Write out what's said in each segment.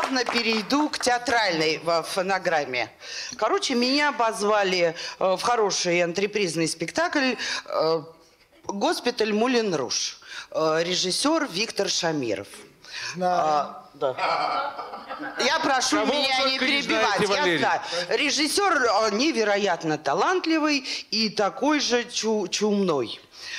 плавно перейду к театральной фонограмме. Короче, меня позвали в хороший антрепризный спектакль «Госпиталь Мулен Руж». Режиссер Виктор Шамиров. Да. Я прошу меня не перебивать. Я знаю. Режиссер невероятно талантливый и такой же чумной.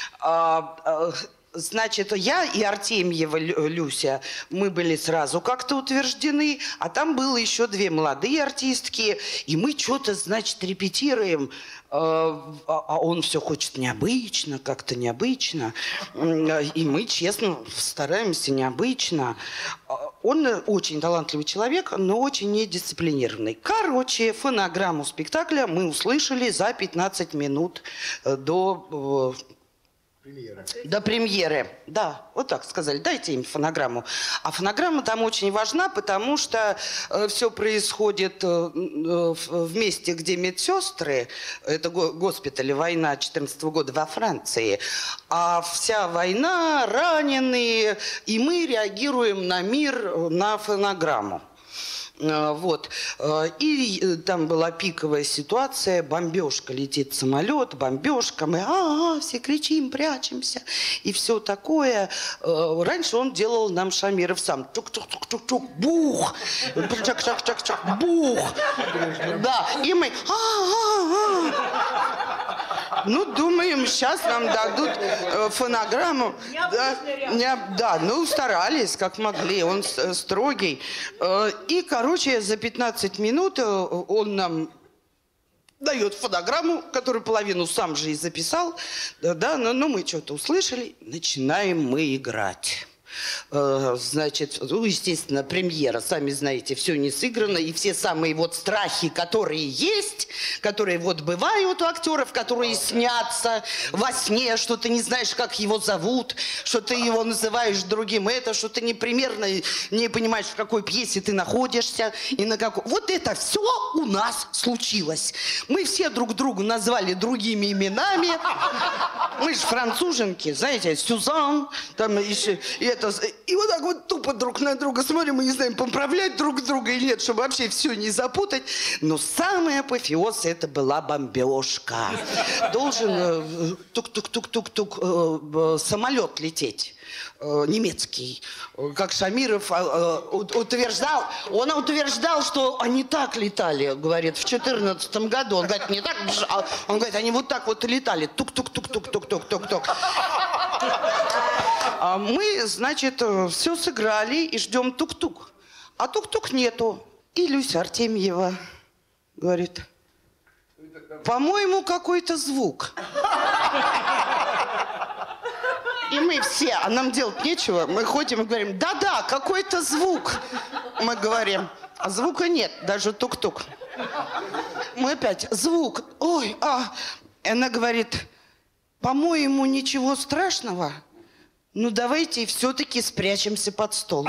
Значит, я и Артемьева Люся, мы были сразу как-то утверждены, а там было еще две молодые артистки, и мы что-то, значит, репетируем, а он все хочет необычно, как-то необычно, и мы, честно, стараемся необычно. Он очень талантливый человек, но очень недисциплинированный. Короче, фонограмму спектакля мы услышали за 15 минут до... До премьеры. Да, вот так сказали. Дайте им фонограмму. А фонограмма там очень важна, потому что все происходит в месте, где медсестры, это госпиталь, война 14 года во Франции, а вся война, раненые, и мы реагируем на мир, на фонограмму. Вот. И там была пиковая ситуация, бомбежка, летит самолет, бомбежка, мы все кричим, прячемся, и все такое. Раньше он делал нам Шамиров сам. Чук-чук-чук-чук, бух! Чак-чак-чак-чак, бух! Да, и мы... Ну, думаем, сейчас нам дадут фонограмму. Да, ну, старались, как могли, он строгий. И, короче, за 15 минут он нам дает фонограмму, которую половину сам же и записал. Да, но мы что-то услышали, начинаем мы играть. Значит, ну, естественно, премьера, сами знаете, все не сыграно, и все самые вот страхи, которые есть, которые вот бывают у актеров, которые снятся во сне, что ты не знаешь, как его зовут, что ты его называешь другим это, что ты непримерно не понимаешь, в какой пьесе ты находишься и на какой... Вот это все у нас случилось. Мы все друг другу назвали другими именами. Мы же француженки, знаете, Сюзан, там еще... И вот так вот тупо друг на друга смотрим и не знаем, поправлять друг друга или нет, чтобы вообще все не запутать. Но самый апофеоз это была бомбежка. Должен тук-тук-тук-тук-тук самолет лететь. Немецкий. Как Шамиров утверждал, он утверждал, что они так летали, говорит, в 2014 году. Он говорит, не так, он говорит, они вот так вот летали. Тук-тук-тук-тук-тук-тук-тук-тук. А мы, значит, все сыграли и ждем тук-тук. А тук-тук нету. И Люся Артемьева говорит, по-моему, какой-то звук. И мы все, а нам делать нечего, мы ходим и говорим, да-да, какой-то звук. Мы говорим, а звука нет, даже тук-тук. Мы опять, звук, ой, Она говорит, по-моему, ничего страшного. Ну, давайте все-таки спрячемся под стол.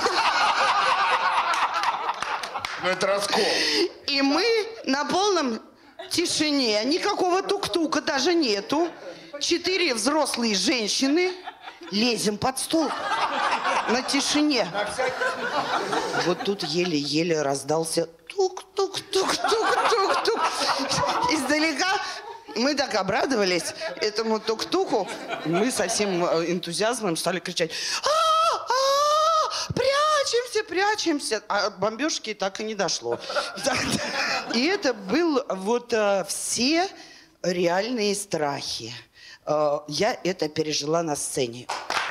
Ну, это раскол. И мы на полном тишине, никакого тук-тука даже нету. 4 взрослые женщины лезем под стол на тишине. Вот тут еле-еле раздался тук-тук-тук-тук-тук-тук. Издалека... Мы так обрадовались этому тук-туку, мы со всем энтузиазмом стали кричать: прячемся, прячемся! А бомбежки так и не дошло. И это был вот все реальные страхи. Я это пережила на сцене.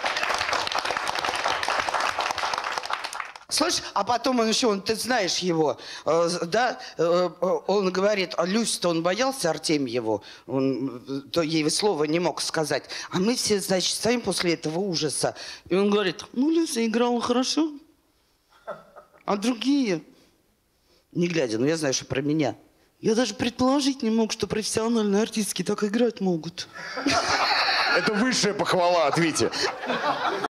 Слышь, а потом он еще, ты знаешь его, да, он говорит, а Люсь-то он боялся Артемьеву, он то ей слова не мог сказать. А мы все, значит, стоим после этого ужаса. И он говорит, ну, Люся играла хорошо, а другие, не глядя, ну, я знаю, что про меня, я даже предположить не мог, что профессиональные артистки так играть могут. Это высшая похвала от Вити.